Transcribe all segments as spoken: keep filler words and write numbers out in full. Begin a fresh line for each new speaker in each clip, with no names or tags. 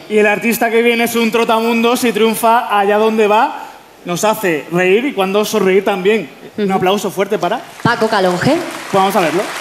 Y el artista que viene es un trotamundos y triunfa allá donde va, nos hace reír y cuando sonreír también. Uh-huh. Un aplauso fuerte para...
Paco Calonge.
Pues vamos a verlo.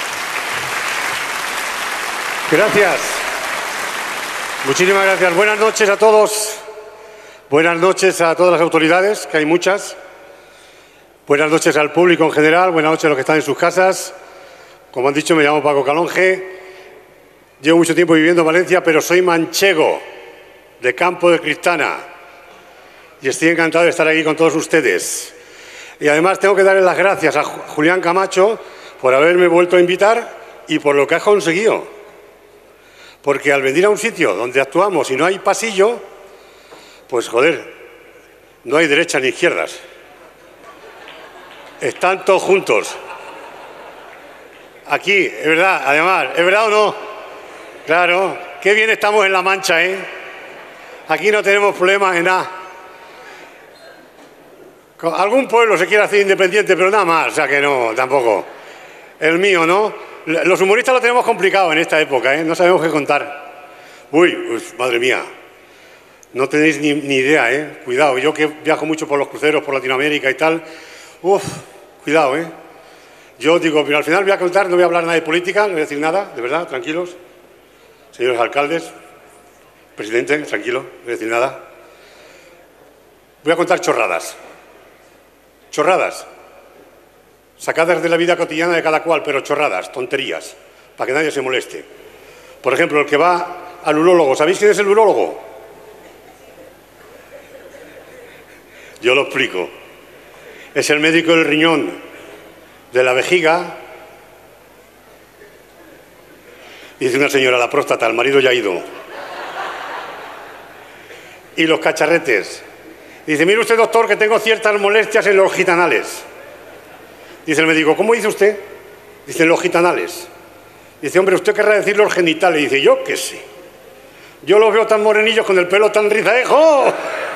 Gracias. Muchísimas gracias. Buenas noches a todos. Buenas noches a todas las autoridades, que hay muchas. Buenas noches al público en general. Buenas noches a los que están en sus casas. Como han dicho, me llamo Paco Calonge. Llevo mucho tiempo viviendo en Valencia, pero soy manchego, de Campo de Cristana. Y estoy encantado de estar aquí con todos ustedes. Y además tengo que darle las gracias a Julián Camacho por haberme vuelto a invitar y por lo que ha conseguido. Porque al venir a un sitio donde actuamos y no hay pasillo, pues joder, no hay derechas ni izquierdas. Están todos juntos. Aquí, es verdad, además, ¿es verdad o no? Claro, qué bien estamos en La Mancha, ¿eh? Aquí no tenemos problemas en nada. Algún pueblo se quiere hacer independiente, pero nada más, o sea que no, tampoco. El mío, ¿no? Los humoristas lo tenemos complicado en esta época, ¿eh? No sabemos qué contar. Uy, pues, madre mía. No tenéis ni, ni idea, ¿eh? Cuidado, yo que viajo mucho por los cruceros, por Latinoamérica y tal. Uf, cuidado, ¿eh? Yo digo, pero al final voy a contar, no voy a hablar nada de política, no voy a decir nada, de verdad, tranquilos. Señores alcaldes, presidente, tranquilo, no voy a decir nada. Voy a contar chorradas. Chorradas. Sacadas de la vida cotidiana de cada cual, pero chorradas, tonterías, para que nadie se moleste. Por ejemplo, el que va al urólogo. ¿Sabéis quién es el urólogo? Yo lo explico. Es el médico del riñón, de la vejiga. Dice una señora, la próstata, el marido ya ha ido. Y los cacharretes. Dice, mire usted, doctor, que tengo ciertas molestias en los gitanales. Dice el médico, ¿cómo dice usted? Dice, en los gitanales. Dice, hombre, ¿usted querrá decir los genitales? Dice, yo qué sé. Yo los veo tan morenillos con el pelo tan rizaejo.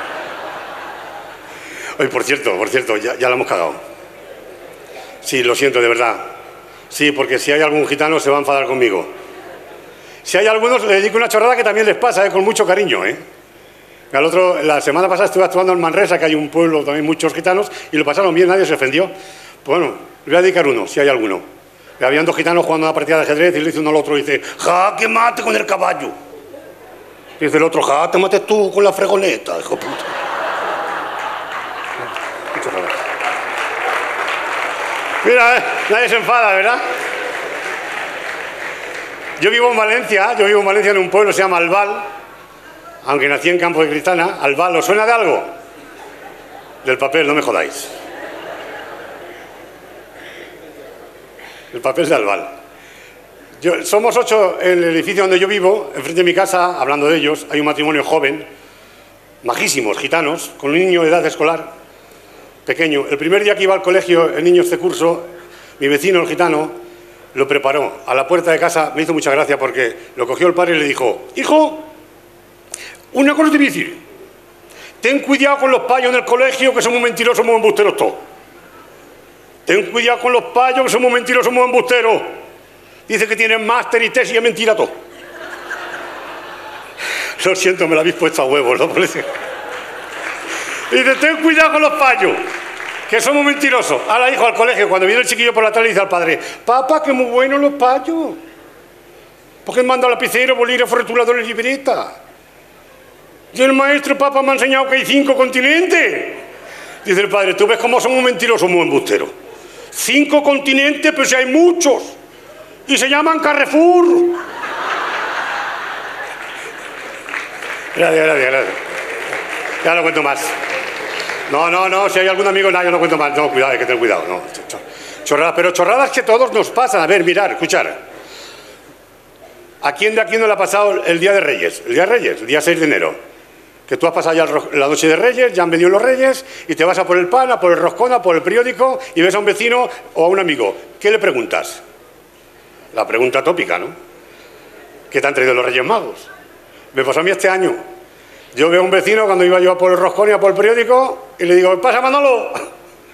Oye, por cierto, por cierto, ya, ya la hemos cagado. Sí, lo siento, de verdad. Sí, porque si hay algún gitano se va a enfadar conmigo. Si hay algunos, les dedico una chorrada que también les pasa, ¿eh? Con mucho cariño, ¿eh? Al otro, la semana pasada estuve actuando en Manresa, que hay un pueblo también muchos gitanos, y lo pasaron bien, nadie se ofendió. Pues bueno, le voy a dedicar uno, si hay alguno. Habían dos gitanos jugando una partida de ajedrez y le dice uno al otro, dice, ja, que mate con el caballo. Dice el otro, ja, te mates tú con la fregoneta, hijo puta. Muchas gracias. Mira, eh, nadie se enfada, ¿verdad? Yo vivo en Valencia, yo vivo en Valencia en un pueblo que se llama Albal, aunque nací en Campo de Cristana. Albal, ¿os suena de algo? Del papel, no me jodáis. El papel de Albal. Yo, somos ocho en el edificio donde yo vivo, enfrente de mi casa, hablando de ellos, hay un matrimonio joven, majísimos, gitanos, con un niño de edad escolar, pequeño. El primer día que iba al colegio, el niño este curso, mi vecino, el gitano, lo preparó a la puerta de casa. Me hizo mucha gracia porque lo cogió el padre y le dijo, hijo, una cosa te voy a decir, ten cuidado con los payos en el colegio, que somos mentirosos, somos embusteros todos. Ten cuidado con los payos, que somos mentirosos, somos embusteros. Dice que tienen máster y tesis y es mentira todo. Lo siento, me lo habéis puesto a huevos, ¿no? Dice, ten cuidado con los payos, que somos mentirosos. Ahora, hijo, al colegio, cuando viene el chiquillo por la tarde, le dice al padre, papá, que muy buenos los payos. ¿Por qué manda lapicero, bolígrafo, rotulador y libreta? Y el maestro, papá, me ha enseñado que hay cinco continentes. Dice el padre, tú ves cómo somos mentirosos, somos embusteros. Cinco continentes, pero si hay muchos. Y se llaman Carrefour. Gracias, gracias, gracias. Ya no cuento más. No, no, no, si hay algún amigo, no, yo no cuento más. No, cuidado, hay que tener cuidado. No. Chorradas, pero chorradas que todos nos pasan. A ver, mirar, escuchar. ¿A quién de aquí no le ha pasado el Día de Reyes? El Día de Reyes, el día seis de enero. Que tú has pasado ya la noche de Reyes, ya han venido los Reyes, y te vas a por el pan, a por el roscón, a por el periódico, y ves a un vecino o a un amigo. ¿Qué le preguntas? La pregunta tópica, ¿no? ¿Qué te han traído los Reyes Magos? Me pasó a mí este año. Yo veo a un vecino cuando iba yo a por el roscón y a por el periódico, y le digo, pasa Manolo,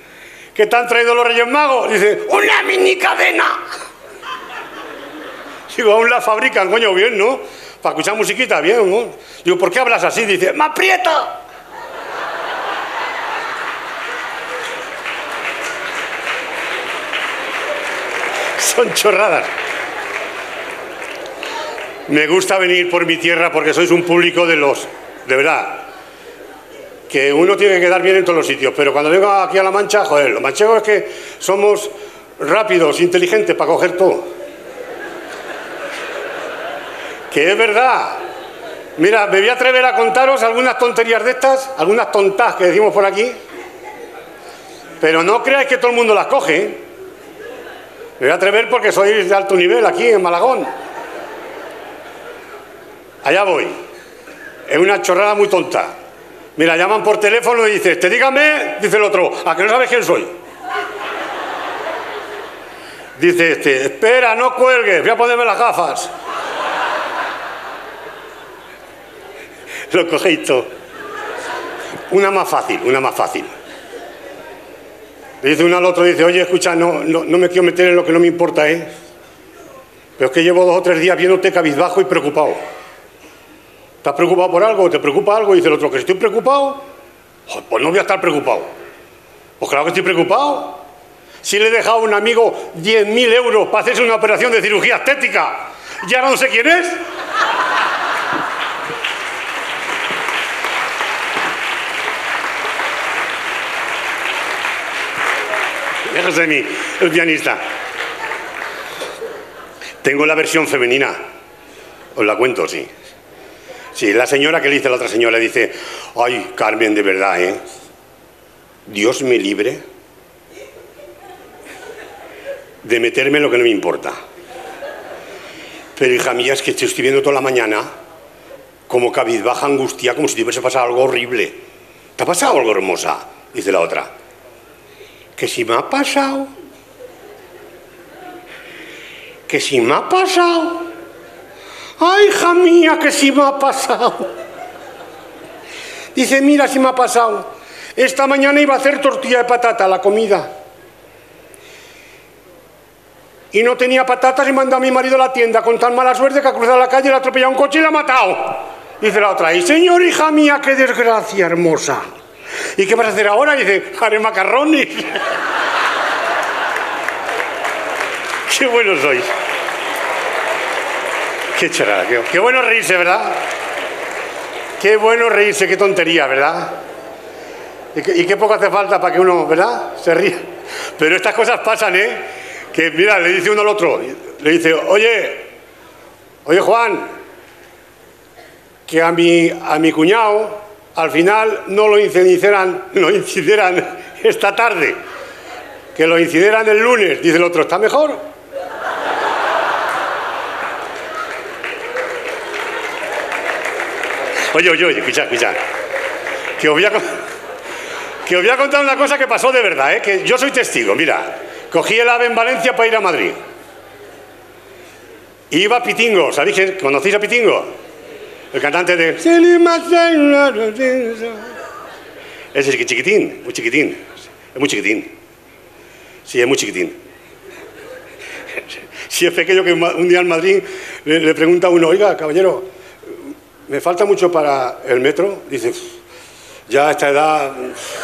¿qué te han traído los Reyes Magos? Y dice, una mini cadena. Digo, aún la fabrican, coño, bien, ¿no? Para escuchar musiquita, bien, ¿no? Digo, ¿por qué hablas así? Dice, ¡me aprieta! Son chorradas. Me gusta venir por mi tierra porque sois un público de los... De verdad. Que uno tiene que quedar bien en todos los sitios. Pero cuando vengo aquí a La Mancha, joder, los manchegos es que somos rápidos, inteligentes para coger todo. Que es verdad. Mira, me voy a atrever a contaros algunas tonterías de estas, algunas tontas que decimos por aquí. Pero no creáis que todo el mundo las coge, ¿eh? Me voy a atrever porque sois de alto nivel aquí en Malagón. Allá voy. Es una chorrada muy tonta. Mira, llaman por teléfono y dices, te dígame, dice el otro, ¿a que no sabes quién soy? Dice este, espera, no cuelgues, voy a ponerme las gafas. Lo cogéis todo. Una más fácil, una más fácil. Le dice uno al otro, dice, oye, escucha, no, no, no me quiero meter en lo que no me importa, ¿eh? Pero es que llevo dos o tres días viéndote cabizbajo y preocupado. ¿Estás preocupado por algo? ¿Te preocupa algo? Y dice el otro, ¿que estoy preocupado? Joder, pues no voy a estar preocupado. Pues claro que estoy preocupado. Si le he dejado a un amigo diez mil euros para hacerse una operación de cirugía estética y ahora no sé quién es. Déjese de mí, el pianista. Tengo la versión femenina. Os la cuento, sí. Sí, la señora que le dice a la otra señora, le dice, ay, Carmen, de verdad, ¿eh? Dios me libre de meterme en lo que no me importa. Pero, hija mía, es que te estoy viendo toda la mañana como cabizbaja, angustia, como si te hubiese pasado algo horrible. ¿Te ha pasado algo, hermosa? Dice la otra. Que si me ha pasado. Que si me ha pasado. ¡Ay, hija mía, que sí me ha pasado! Dice, mira, sí me ha pasado. Esta mañana iba a hacer tortilla de patata, la comida. Y no tenía patatas y mandó a mi marido a la tienda con tan mala suerte que ha cruzado la calle, le ha atropellado un coche y la ha matado. Dice la otra, y señor, hija mía, qué desgracia hermosa. ¿Y qué vas a hacer ahora? Dice, haré macarrones. Qué buenos sois. Qué chorrada, qué, qué bueno reírse, ¿verdad? Qué bueno reírse, qué tontería, ¿verdad? Y qué, y qué poco hace falta para que uno, ¿verdad?, se ría. Pero estas cosas pasan, ¿eh? Que, mira, le dice uno al otro, le dice, oye, oye, Juan, que a mi, a mi cuñado al final no lo incineran, lo incineran esta tarde, que lo incineran el lunes. Dice el otro, ¿está mejor? Oye, oye, oye, escucha, escucha. Que os voy a, que os voy a contar una cosa que pasó de verdad, ¿eh? Que yo soy testigo, mira. Cogí el AVE en Valencia para ir a Madrid. Iba a Pitingo, ¿sabéis que conocéis a Pitingo? El cantante de... Ese es chiquitín, muy chiquitín. Es muy chiquitín. Sí, es muy chiquitín. Si es pequeño que un día en Madrid le, le pregunta a uno, oiga, caballero, ¿me falta mucho para el metro? Dice, ya a esta edad...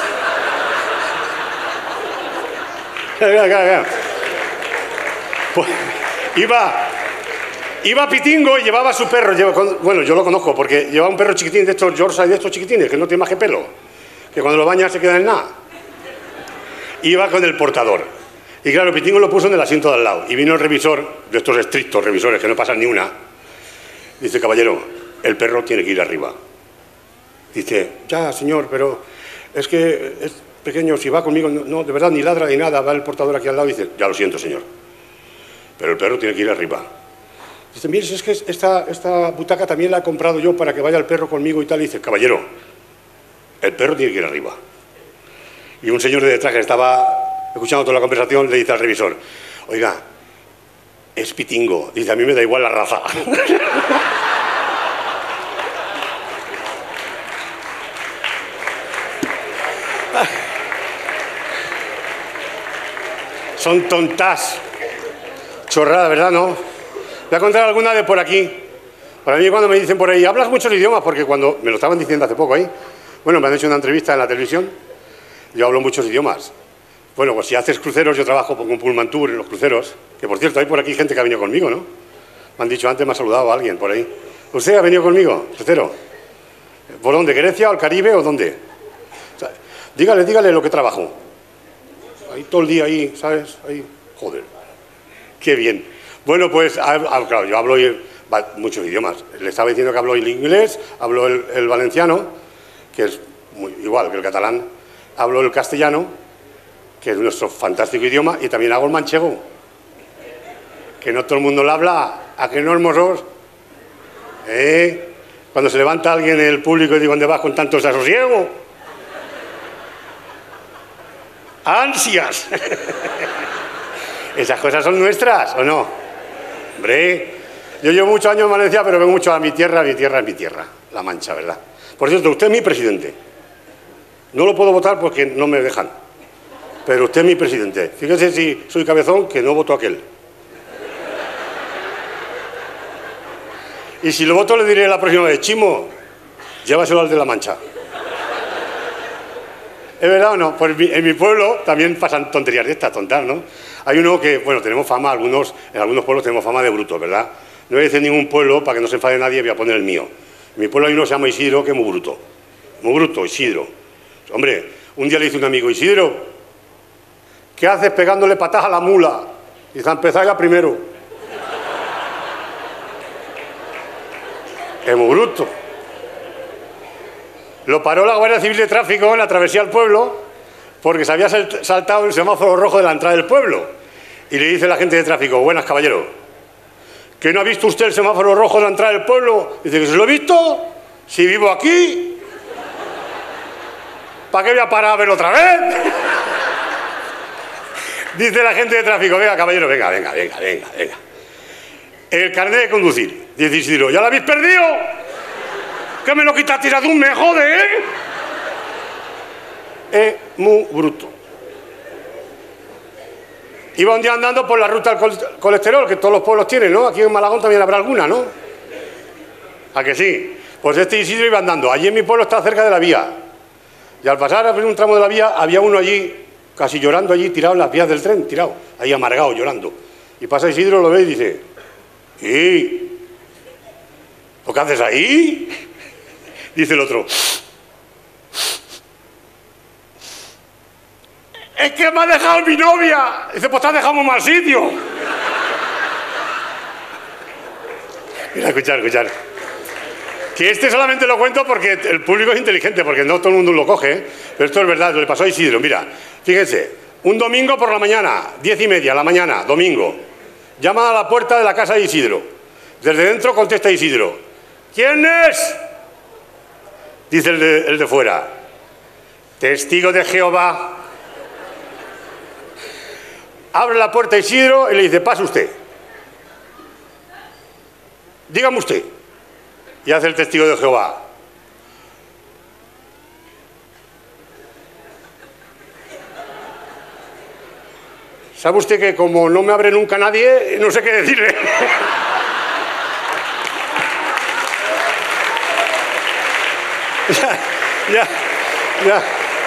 Pues, iba, iba a Pitingo y llevaba a su perro. Lleva, bueno, yo lo conozco porque llevaba un perro chiquitín de estos Yorkshire, de estos chiquitines, que no tiene más que pelo, que cuando lo bañas se queda en nada. Iba con el portador. Y claro, Pitingo lo puso en el asiento de al lado. Y vino el revisor, de estos estrictos revisores que no pasan ni una. Dice, caballero, el perro tiene que ir arriba. Dice, ya, señor, pero es que es pequeño, si va conmigo, no, no, de verdad, ni ladra ni nada. Va el portador aquí al lado y dice, ya lo siento, señor, pero el perro tiene que ir arriba. Dice, mire, es que esta, esta butaca también la he comprado yo para que vaya el perro conmigo y tal. Y dice, caballero, el perro tiene que ir arriba. Y un señor de detrás que estaba escuchando toda la conversación le dice al revisor, oiga, es Pitingo. Dice, a mí me da igual la raza. Son tontas. Chorrada, ¿verdad, no? Voy a contar alguna de por aquí. Para mí cuando me dicen por ahí, hablas muchos idiomas, porque cuando me lo estaban diciendo hace poco ahí, bueno, me han hecho una entrevista en la televisión, yo hablo muchos idiomas. Bueno, pues si haces cruceros, yo trabajo con un Pullman Tour en los cruceros, que por cierto, hay por aquí gente que ha venido conmigo, ¿no? Me han dicho antes, me ha saludado a alguien por ahí. ¿Usted ha venido conmigo, crucero? ¿Por dónde? ¿Grecia o el Caribe o dónde? O sea, dígale, dígale lo que trabajo. Ahí todo el día ahí, ¿sabes? Ahí, joder. Qué bien. Bueno, pues, claro, yo hablo muchos idiomas. Le estaba diciendo que hablo el inglés, hablo el, el valenciano, que es muy, igual que el catalán, hablo el castellano, que es nuestro fantástico idioma, y también hago el manchego, que no todo el mundo lo habla. ¿A que no, hermosos? ¿Eh? Cuando se levanta alguien en el público y digo, ¿dónde vas con tanto desasosiego? ¡Ansias! ¿Esas cosas son nuestras o no? Hombre, yo llevo muchos años en Valencia, pero vengo mucho a mi tierra, mi tierra es mi tierra, La Mancha, ¿verdad? Por cierto, usted es mi presidente. No lo puedo votar porque no me dejan, pero usted es mi presidente. Fíjese si soy cabezón, que no voto a aquel. Y si lo voto le diré la próxima vez, Chimo, llévaselo al de La Mancha. ¿Es verdad o no? Pues en mi pueblo también pasan tonterías de estas, tontas, ¿no? Hay uno que, bueno, tenemos fama, algunos, en algunos pueblos tenemos fama de brutos, ¿verdad? No voy a decir ningún pueblo, para que no se enfade nadie, voy a poner el mío. En mi pueblo hay uno que se llama Isidro, que es muy bruto. Muy bruto, Isidro. Hombre, un día le dice un amigo, Isidro, ¿qué haces pegándole patas a la mula? Y dice, a empezar ya primero. Es muy bruto. Lo paró la Guardia Civil de Tráfico en la travesía al pueblo porque se había saltado el semáforo rojo de la entrada del pueblo. Y le dice la gente de tráfico, buenas, caballero, ¿que no ha visto usted el semáforo rojo de la entrada del pueblo? Dice, que se lo he visto, si vivo aquí. ¿Para qué voy a parar a verlo otra vez? Dice la gente de tráfico, venga, caballero, venga, venga, venga, venga, venga. El carnet de conducir. Dice Isidro, ¿ya lo habéis perdido? ¿Qué me lo quita tiradún? Me jode, ¿eh? Es muy bruto. Iba un día andando por la ruta del colesterol, que todos los pueblos tienen, ¿no? Aquí en Malagón también habrá alguna, ¿no? ¿A que sí? Pues este Isidro iba andando. Allí en mi pueblo está cerca de la vía. Y al pasar a un tramo de la vía, había uno allí, casi llorando allí, tirado en las vías del tren, tirado, ahí amargado, llorando. Y pasa Isidro, lo ve y dice, ¿y? ¿Lo que haces ahí? Dice el otro, es que me ha dejado mi novia. Dice, pues te has dejado en un mal sitio. Mira, escuchar, escuchar. Que este solamente lo cuento porque el público es inteligente, porque no todo el mundo lo coge, ¿eh? Pero esto es verdad, lo le pasó a Isidro. Mira, fíjense, un domingo por la mañana, diez y media, la mañana, domingo, llama a la puerta de la casa de Isidro. Desde dentro contesta Isidro, ¿quién es? Dice el de, el de fuera, testigo de Jehová. Abre la puerta Isidro y le dice, pase usted. Dígame usted. Y hace el testigo de Jehová. ¿Sabe usted que como no me abre nunca nadie, no sé qué decirle? ya, ya, ya.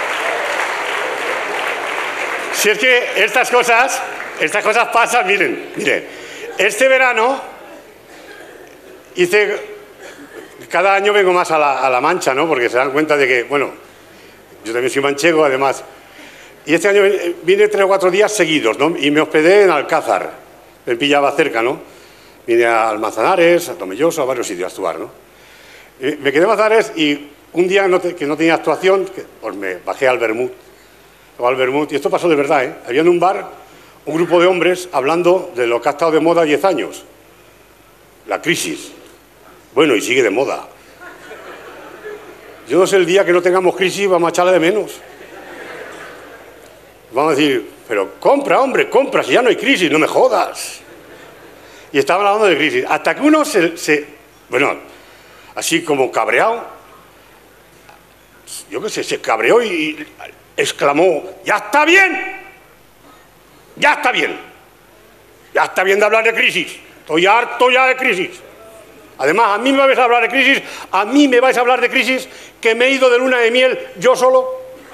Si es que estas cosas, estas cosas pasan, miren, miren. Este verano hice, cada año vengo más a la, a la Mancha, ¿no? Porque se dan cuenta de que, bueno, yo también soy manchego, además. Y este año vine tres o cuatro días seguidos, ¿no? Y me hospedé en Alcázar, me pillaba cerca, ¿no? Vine a Manzanares, a Tomelloso, a varios sitios a actuar, ¿no? Y me quedé en Manzanares y un día no te, que no tenía actuación, que, pues me bajé al Bermud. Al Bermud, y esto pasó de verdad, ¿eh? Había en un bar un grupo de hombres hablando de lo que ha estado de moda diez años. La crisis. Bueno, y sigue de moda. Yo no sé, el día que no tengamos crisis vamos a echarla de menos. Vamos a decir, pero compra, hombre, compra, si ya no hay crisis, no me jodas. Y estaban hablando de crisis. Hasta que uno se, se bueno, así como cabreado, yo qué sé, se cabreó y exclamó, ¡ya está bien! ¡Ya está bien! ¡Ya está bien de hablar de crisis! Estoy harto ya de crisis. Además, a mí me vais a hablar de crisis, a mí me vais a hablar de crisis, que me he ido de luna de miel yo solo.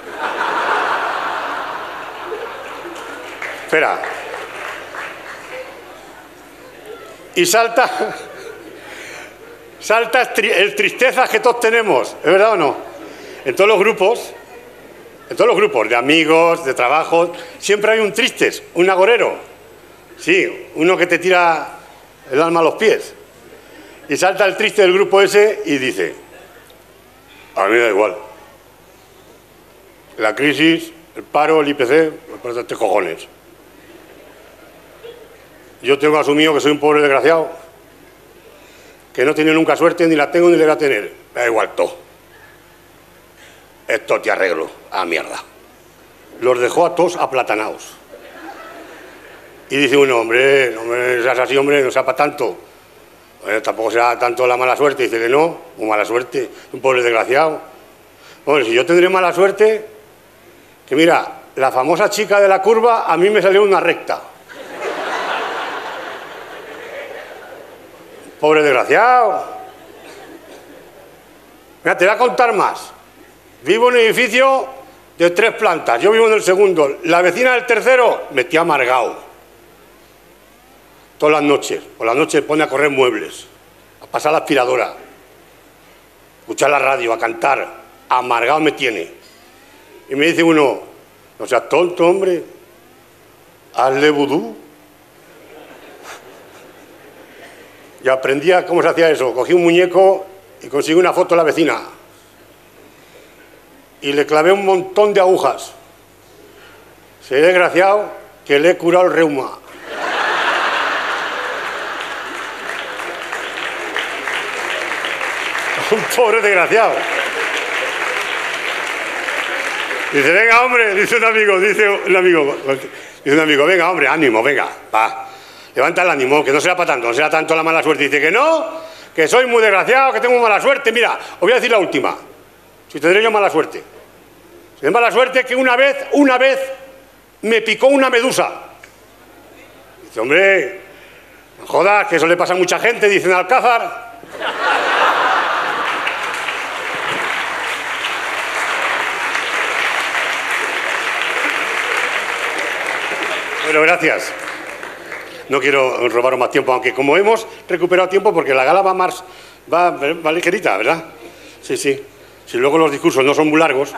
Espera. Y salta, salta el tristezas que todos tenemos, ¿es verdad o no? En todos los grupos, en todos los grupos de amigos, de trabajo, siempre hay un tristes, un agorero. Sí, uno que te tira el alma a los pies. Y salta el triste del grupo ese y dice, a mí me da igual. La crisis, el paro, el I P C, me parece tres cojones. Yo tengo asumido que soy un pobre desgraciado, que no tiene nunca suerte, ni la tengo ni le voy a tener. Me da igual todo. Esto te arreglo, a mierda. Los dejó a todos aplatanados. Y dice uno, hombre, no me seas así, hombre, no sea para tanto. Bueno, tampoco será tanto la mala suerte. Dice que no, muy mala suerte, un pobre desgraciado. Bueno, si yo tendré mala suerte, que mira, la famosa chica de la curva a mí me salió una recta. Pobre desgraciado. Mira, te voy a contar más. Vivo en un edificio de tres plantas, yo vivo en el segundo. La vecina del tercero me tiene amargado. Todas las noches, por las noches pone a correr muebles, a pasar la aspiradora, a escuchar la radio, a cantar. Amargado me tiene. Y me dice uno, no seas tonto, hombre, hazle vudú. Y aprendí a cómo se hacía eso. Cogí un muñeco y conseguí una foto de la vecina. Y le clavé un montón de agujas. Se he desgraciado que le he curado el reuma. Un pobre desgraciado. Dice, venga, hombre, dice un amigo, dice un amigo, dice un amigo, venga, hombre, ánimo, venga, va. Levanta el ánimo, que no será para tanto, no será tanto la mala suerte. Dice que no, que soy muy desgraciado, que tengo mala suerte. Mira, os voy a decir la última. Si tendré yo mala suerte. Si tengo mala suerte que una vez, una vez, me picó una medusa. Dice, hombre, no jodas, que eso le pasa a mucha gente, dice en Alcázar. Bueno, gracias. No quiero robaros más tiempo, aunque como hemos recuperado tiempo, porque la gala va más, va, va ligerita, ¿verdad? Sí, sí. Si luego los discursos no son muy largos.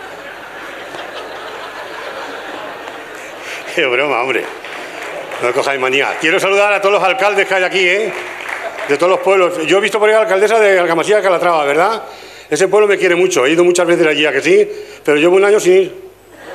Qué broma, hombre. No cojáis manía. Quiero saludar a todos los alcaldes que hay aquí, ¿eh? De todos los pueblos. Yo he visto por ahí a la alcaldesa de Argamasilla de Calatrava, ¿verdad? Ese pueblo me quiere mucho. He ido muchas veces allí, ¿a que sí? Pero llevo un año sin ir.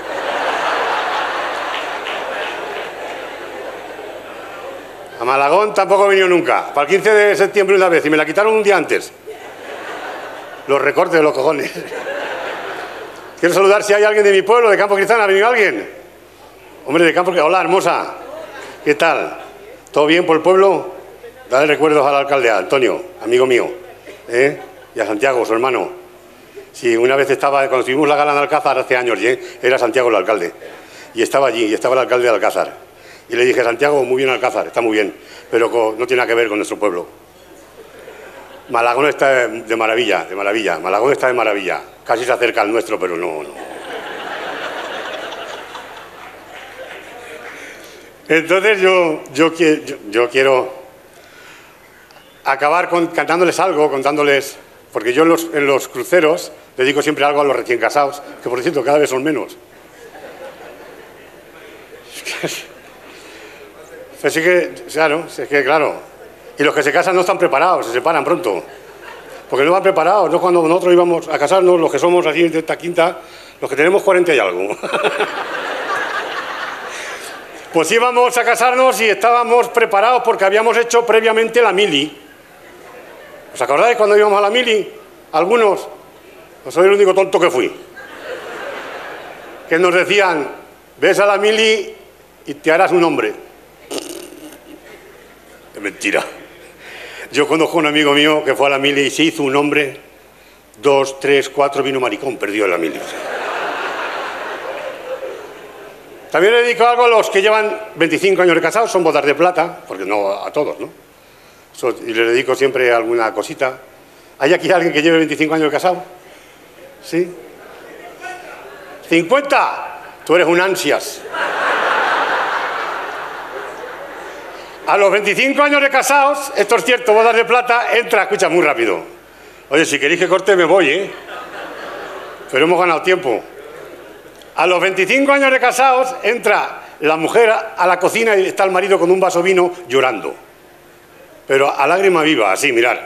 A Malagón tampoco he venido nunca. Para el quince de septiembre una vez y me la quitaron un día antes. Los recortes de los cojones. Quiero saludar si hay alguien de mi pueblo, de Campo Cristán. ¿Ha venido alguien? Hombre, de Campo Cristán. Hola, hermosa. ¿Qué tal? ¿Todo bien por el pueblo? Dale recuerdos al alcalde, a Antonio, amigo mío. ¿Eh? Y a Santiago, su hermano. Sí, una vez estaba, cuando tuvimos la gala en Alcázar hace años, ¿eh? Era Santiago el alcalde. Y estaba allí, y estaba el alcalde de Alcázar. Y le dije, Santiago, muy bien Alcázar, está muy bien, pero no tiene nada que ver con nuestro pueblo. Malagón está de maravilla, de maravilla. Malagón está de maravilla. Casi se acerca al nuestro, pero no, no. Entonces yo, yo, yo, yo quiero acabar con, cantándoles algo, contándoles... Porque yo en los, en los cruceros dedico siempre algo a los recién casados, que por cierto cada vez son menos. Así que, claro, es que, claro. Y los que se casan no están preparados, se separan pronto. Porque no van preparados, no cuando nosotros íbamos a casarnos, los que somos así de esta quinta, los que tenemos cuarenta y algo. Pues íbamos a casarnos y estábamos preparados porque habíamos hecho previamente la mili. ¿Os acordáis cuando íbamos a la mili? Algunos. No soy el único tonto que fui. Que nos decían, ves a la mili y te harás un hombre. Es mentira. Yo conozco a un amigo mío que fue a la mili y se hizo un hombre, dos, tres, cuatro, vino maricón, perdió la mili. También le dedico algo a los que llevan veinticinco años de casados, son bodas de plata, porque no a todos, ¿no? So, y le dedico siempre alguna cosita. ¿Hay aquí alguien que lleve veinticinco años de casado? ¿Sí? ¿cincuenta? Tú eres un ansias. A los veinticinco años de casados, esto es cierto, bodas de plata, entra, escucha, muy rápido. Oye, si queréis que corte me voy, ¿eh? Pero hemos ganado tiempo. A los veinticinco años de casados, entra la mujer a la cocina y está el marido con un vaso de vino llorando. Pero a lágrima viva, así, mirar.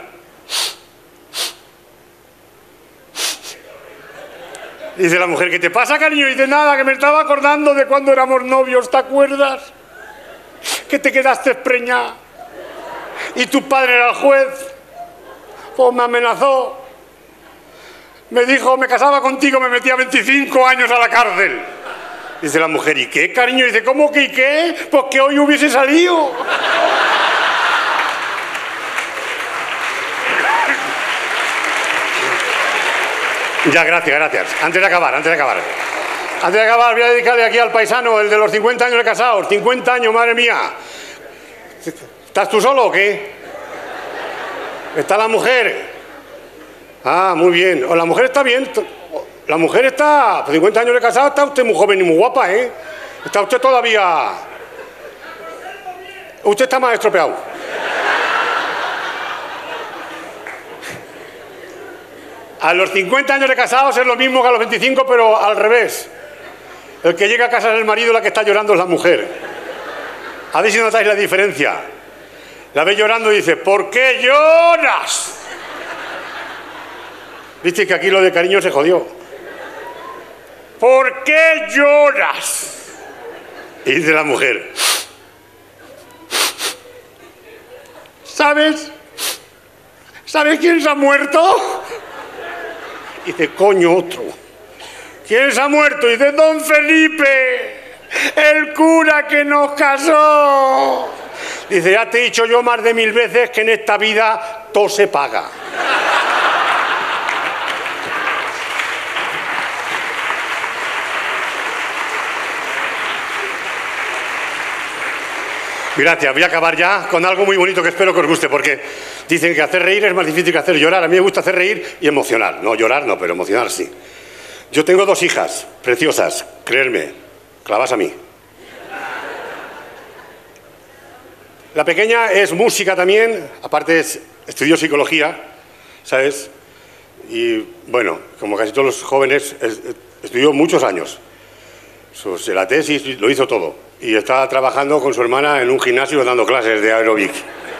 Dice la mujer, ¿qué te pasa, cariño? Y dice, nada, que me estaba acordando de cuando éramos novios, ¿te acuerdas? Que te quedaste preñada. Y tu padre era el juez. Pues me amenazó. Me dijo, me casaba contigo, me metía veinticinco años a la cárcel. Dice la mujer, ¿y qué, cariño? Dice, ¿cómo que y qué? Pues que hoy hubiese salido. Ya, gracias, gracias. Antes de acabar, antes de acabar. Antes de acabar, voy a dedicarle aquí al paisano, el de los cincuenta años de casados. cincuenta años, madre mía. ¿Estás tú solo o qué? ¿Está la mujer? Ah, muy bien. O la mujer está bien. La mujer está... cincuenta años de casado, está usted muy joven y muy guapa, ¿eh? Está usted todavía... Usted está más estropeado. A los cincuenta años de casados es lo mismo que a los veinticinco, pero al revés. El que llega a casa del marido, la que está llorando es la mujer. A ver si notáis la diferencia. La ve llorando y dice, ¿por qué lloras? Viste que aquí lo de cariño se jodió. ¿Por qué lloras? Y dice la mujer, ¿sabes? ¿Sabes quién se ha muerto? Y dice, coño, otro. ¿Quién se ha muerto? Y dice, don Felipe, el cura que nos casó. Dice, ya te he dicho yo más de mil veces que en esta vida todo se paga. Gracias, voy a acabar ya con algo muy bonito que espero que os guste, porque dicen que hacer reír es más difícil que hacer llorar. A mí me gusta hacer reír y emocionar. No, llorar no, pero emocionar sí. Yo tengo dos hijas preciosas, creerme, clavas a mí. La pequeña es música también, aparte es, estudió psicología, ¿sabes? Y bueno, como casi todos los jóvenes, es, estudió muchos años. Sus, la tesis lo hizo todo. Y está trabajando con su hermana en un gimnasio dando clases de aeróbic.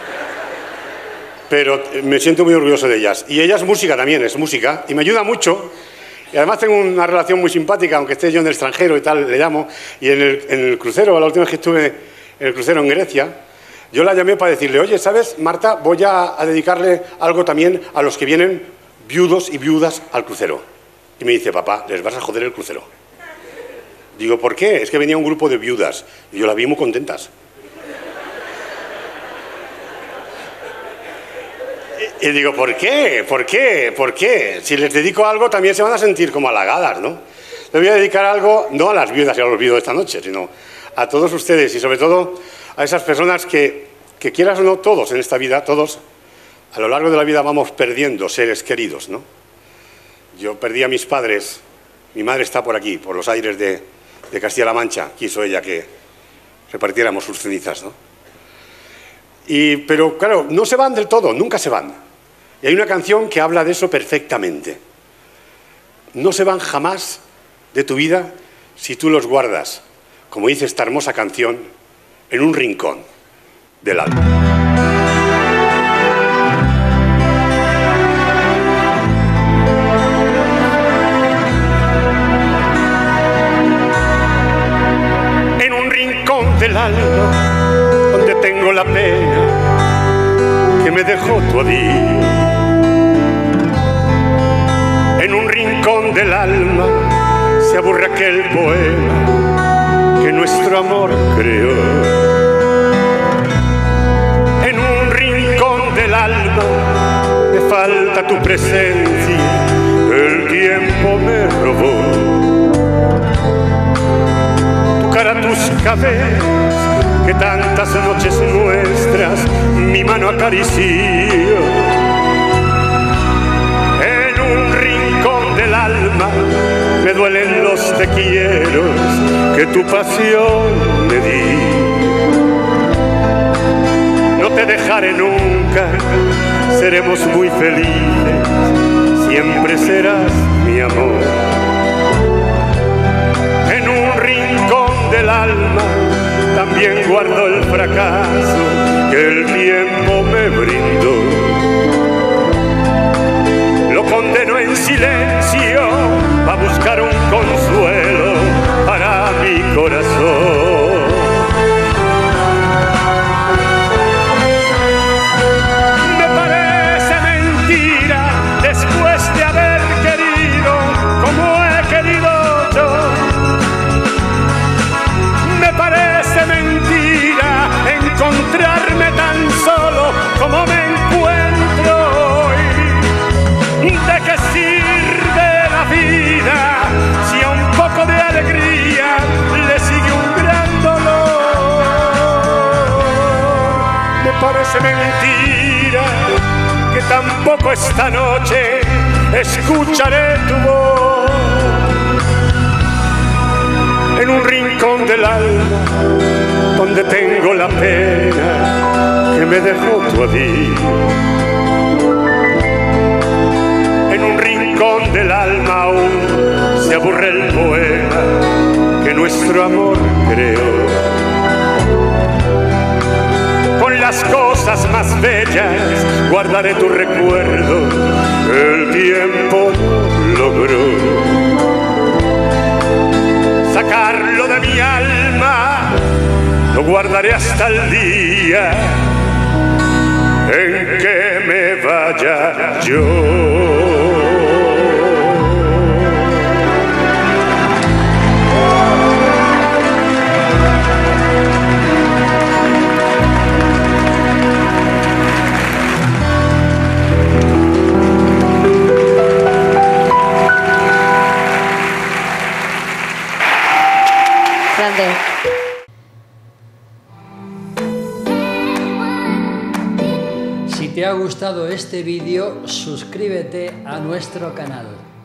Pero me siento muy orgulloso de ellas. Y ella es música también, es música, y me ayuda mucho. Y además tengo una relación muy simpática, aunque esté yo en el extranjero y tal, le llamo. Y en el, en el crucero, la última vez que estuve en el crucero en Grecia, yo la llamé para decirle, oye, ¿sabes, Marta? Voy a, a dedicarle algo también a los que vienen viudos y viudas al crucero. Y me dice, papá, les vas a joder el crucero. Digo, ¿por qué? Es que venía un grupo de viudas y yo las vi muy contentas. Y, y digo, ¿por qué? ¿Por qué? ¿Por qué? Si les dedico algo también se van a sentir como halagadas, ¿no? Le voy a dedicar algo, no a las viudas y a los viudos de esta noche, sino a todos ustedes y sobre todo a esas personas que, que quieras o no, todos en esta vida, todos, a lo largo de la vida vamos perdiendo seres queridos, ¿no? Yo perdí a mis padres, mi madre está por aquí, por los aires de... de Castilla-La Mancha, quiso ella que repartiéramos sus cenizas, ¿no? Y, pero claro, no se van del todo, nunca se van. Y hay una canción que habla de eso perfectamente. No se van jamás de tu vida si tú los guardas, como dice esta hermosa canción, en un rincón del alma. Del alma, donde tengo la pena que me dejó tu adiós. En un rincón del alma se aburre aquel poema que nuestro amor creó. En un rincón del alma me falta tu presencia, el tiempo me robó. Tu cara, tu los cafés que tantas noches nuestras mi mano acarició. En un rincón del alma me duelen los te quieros que tu pasión me di. No te dejaré nunca, seremos muy felices, siempre serás mi amor. En un rincón del alma también guardo el fracaso que el tiempo me brindó. Lo condeno en silencio a buscar un consuelo para mi corazón. Me parece mentira después de haber querido como he querido yo. Me parece mentira encontrarme tan solo como me encuentro hoy. ¿De qué sirve la vida si a un poco de alegría le sigue un gran dolor? Me parece mentira que tampoco esta noche escucharé tu voz. En un rincón del alma donde tengo la pena que me dejó tu adiós. En un rincón del alma aún se aburre el poema que nuestro amor creó. Con las cosas más bellas guardaré tu recuerdo, el tiempo logró sacarlo de mi alma, lo guardaré hasta el día en que me vaya yo.
Grande.
Si te ha gustado este vídeo, suscríbete a nuestro canal.